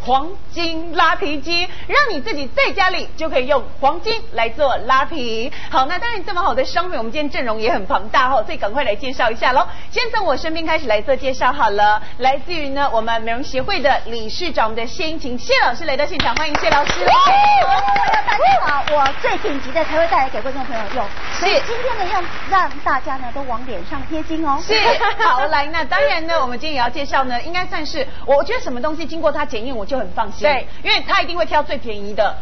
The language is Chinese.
黄金拉皮机，让你自己在家里就可以用黄金来做拉皮。好，那当然这么好的商品，我们今天阵容也很庞大哈，所以赶快来介绍一下喽。先从我身边开始来做介绍好了，来自于呢我们美容协会的理事长，我们的谢英晴谢老师来到现场，欢迎谢老师。 大家好，我最顶级的才会带来给观众朋友用，所以今天呢要让大家呢都往脸上贴金哦。 是，好来，那当然呢，我们今天也要介绍呢，应该算是我觉得什么东西经过他检验我就很放心，对，因为他一定会挑最便宜的。